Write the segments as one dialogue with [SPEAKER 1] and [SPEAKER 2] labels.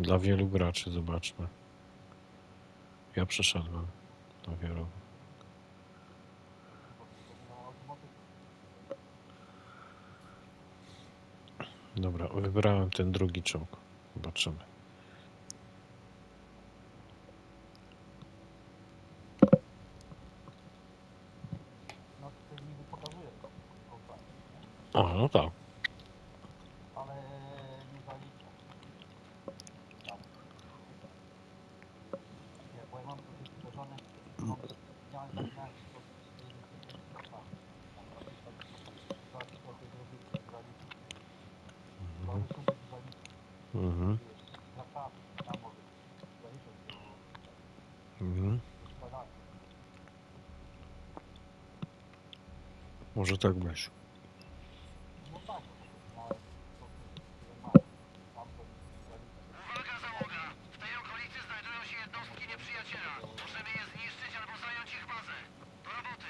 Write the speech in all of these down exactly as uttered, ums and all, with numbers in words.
[SPEAKER 1] Dla wielu graczy, zobaczmy. Ja przeszedłem na wielu. Dobra, wybrałem ten drugi czołg. Zobaczymy. A, no tak. Mhm. Mhm. Może tak być.
[SPEAKER 2] Uwaga załoga! W tej okolicy znajdują się jednostki nieprzyjaciela. Możemy je zniszczyć albo zająć ich bazę. Do roboty!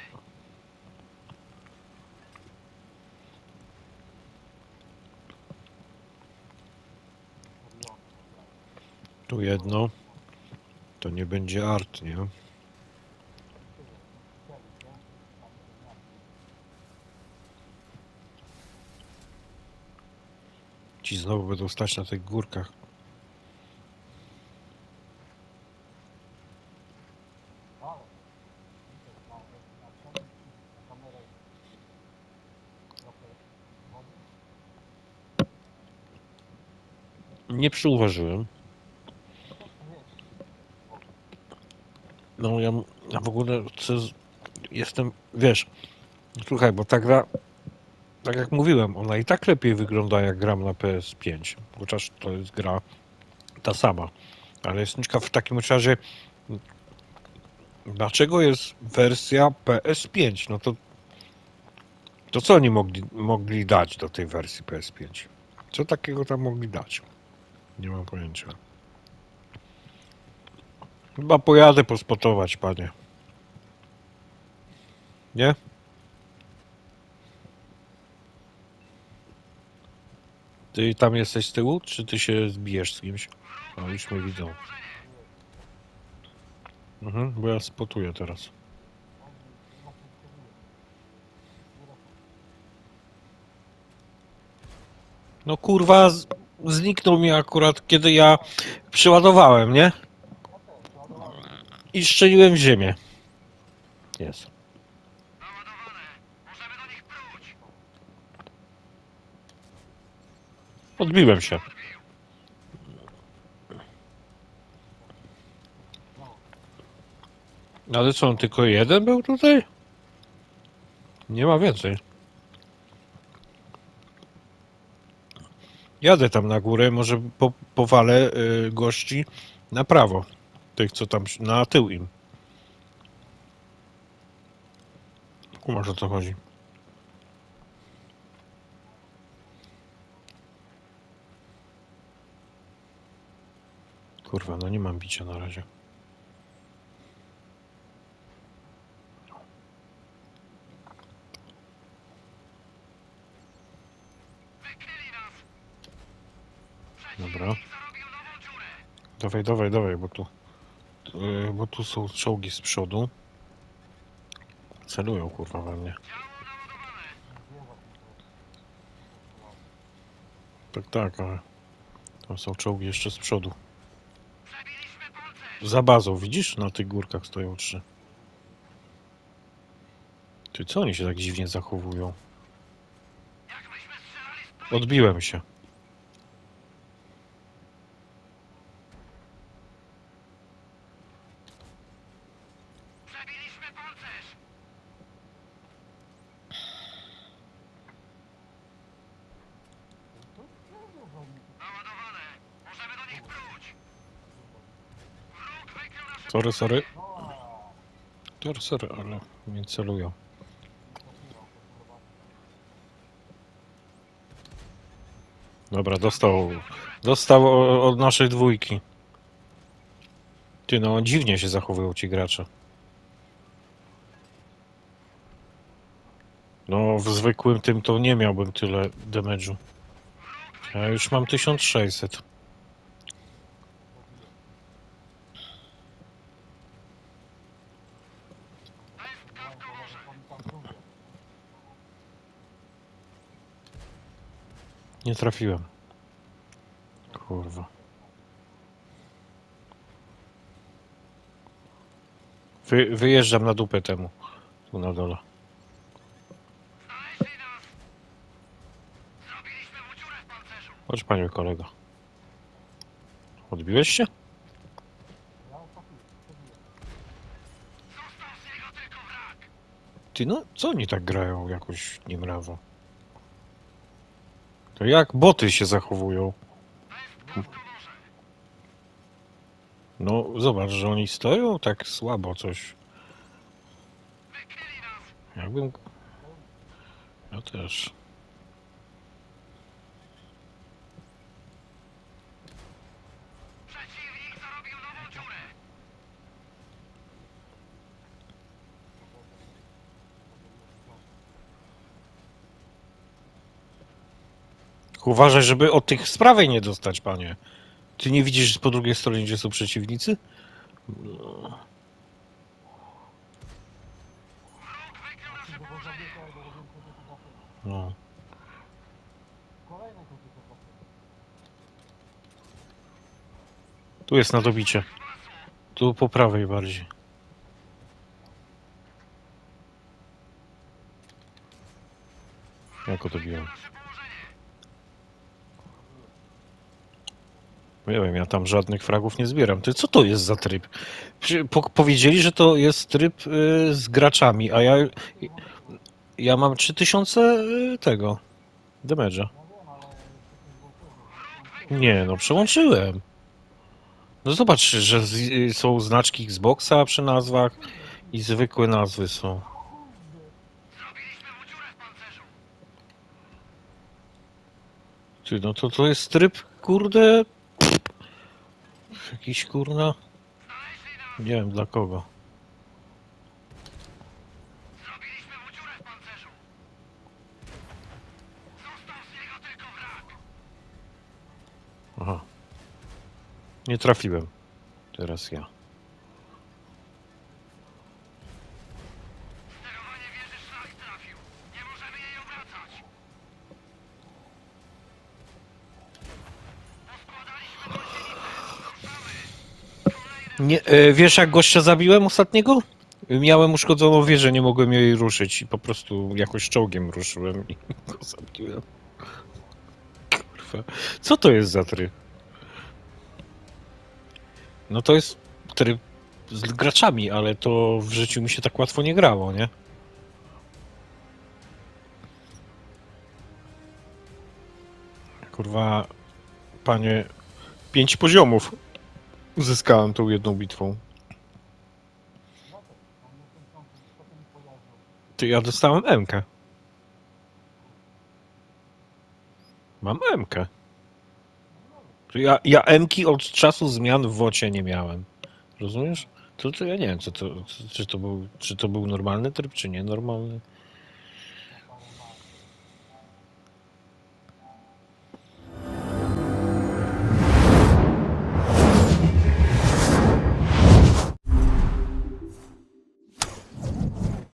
[SPEAKER 1] Tu jedno. To nie będzie art, nie? Ci znowu będą stać na tych górkach. Nie przyuważyłem. No ja, ja w ogóle chcę, jestem, wiesz, słuchaj, bo ta gra, tak jak mówiłem, ona i tak lepiej wygląda jak gram na P S pięć, chociaż to jest gra ta sama, ale jestem ciekaw w takim razie, dlaczego jest wersja P S pięć, no to to co oni mogli, mogli dać do tej wersji P S pięć? Co takiego tam mogli dać? Nie mam pojęcia. Chyba pojadę pospotować, panie. Nie? Ty tam jesteś z tyłu, czy ty się zbijesz z kimś? A już mnie widzą. Mhm, bo ja spotuję teraz. No kurwa, z, zniknął mi akurat, kiedy ja przyładowałem, nie? I strzeliłem w ziemię. Jest.
[SPEAKER 2] Naładowane! Możemy do nich próć!
[SPEAKER 1] Odbiłem się. Ale co, on tylko jeden był tutaj? Nie ma więcej. Jadę tam na górę, może po, powalę y, gości na prawo. Tych, co tam na tył im. Kumasz, o co chodzi. Kurwa, no nie mam bicia na razie.
[SPEAKER 2] Wykryli nas!
[SPEAKER 1] Dobra.
[SPEAKER 2] Przeciwnik zarobił nową dziurę!
[SPEAKER 1] Dawaj, dawaj, dawaj, bo tu, y, bo tu są czołgi z przodu. Celują, kurwa, we mnie.
[SPEAKER 2] Działo naładowane!
[SPEAKER 1] Tak, tak, ale tam są czołgi jeszcze z przodu.
[SPEAKER 2] Przebiliśmy pancerz!
[SPEAKER 1] Za bazą, widzisz? Na tych górkach stoją trzy. Ty, co oni się tak dziwnie zachowują?
[SPEAKER 2] Jakbyśmy strzelali z broni!
[SPEAKER 1] Odbiłem się.
[SPEAKER 2] Przebiliśmy pancerz! Naładowane! Możemy do nich próć! Wróg wykrył nasze...
[SPEAKER 1] Sorry, sorry. Sorry, sorry, ale mnie celują. Dobra, dostał. Dostał o- od naszej dwójki. Ty, no dziwnie się zachowują ci gracze. No, w zwykłym tym to nie miałbym tyle damage'u. Ja już mam tysiąc sześćset. Nie trafiłem. Kurwa. Wy, wyjeżdżam na dupę temu. Tu na dole.
[SPEAKER 2] Znaleźli nas! Zrobiliśmy mu dziurę w pancerzu!
[SPEAKER 1] Chodź, panie kolego. Odbiłeś się?
[SPEAKER 2] Został z niego tylko wrak!
[SPEAKER 1] Ty no, co oni tak grają jakoś niemrawo? To jak boty się zachowują?
[SPEAKER 2] Bez błąd to może!
[SPEAKER 1] No, zobacz, że oni stoją tak słabo coś.
[SPEAKER 2] Wykryli nas!
[SPEAKER 1] Jakbym... Ja też.
[SPEAKER 2] Przeciwnik zarobił nową dziurę!
[SPEAKER 1] Uważaj, żeby od tych z prawej nie dostać, panie. Ty nie widzisz po drugiej stronie, gdzie są przeciwnicy?
[SPEAKER 2] Wróg wykrył nasze położenie!
[SPEAKER 1] No. Tu jest na dobicie. Tu po prawej bardziej. Jak to biłem?
[SPEAKER 2] Nasze położenie!
[SPEAKER 1] Nie wiem, ja tam żadnych fragów nie zbieram. Ty, co to jest za tryb? Przy- Po, powiedzieli, że to jest tryb y, z graczami, a ja... Ja mam trzy tysiące y, tego... damage'a. Nie, no przełączyłem. No zobacz, że z, y, są znaczki Xboxa przy nazwach i zwykłe nazwy są.
[SPEAKER 2] Zrobiliśmy mu dziurę w pancerzu!
[SPEAKER 1] Ty, no to to jest tryb, kurde... Jakiś kurna...
[SPEAKER 2] Znaleźli nas!
[SPEAKER 1] Nie wiem dla kogo.
[SPEAKER 2] Zrobiliśmy mu dziurę w pancerzu! Został z niego tylko wrak!
[SPEAKER 1] Aha. Nie trafiłem. Teraz ja.
[SPEAKER 2] Sterowanie wieży szlak trafił! Nie możemy jej obracać! Poskładaliśmy gąsienicę! Ruszamy! Kolejne...
[SPEAKER 1] Nie, e, wiesz jak gościa zabiłem ostatniego? Miałem uszkodzoną wieżę, nie mogłem jej ruszyć i po prostu jakoś czołgiem ruszyłem i go zabiłem. Kurwa. Co to jest za tryb? No to jest tryb z graczami, ale to w życiu mi się tak łatwo nie grało, nie? Kurwa, panie, pięć poziomów uzyskałem tą jedną bitwą. Ty, ja dostałem M-kę. Mam M-kę. To Ja, ja M-ki od czasu zmian w wocie nie miałem. Rozumiesz? To, to ja nie wiem, co to, czy, to był, czy to był normalny tryb, czy nienormalny.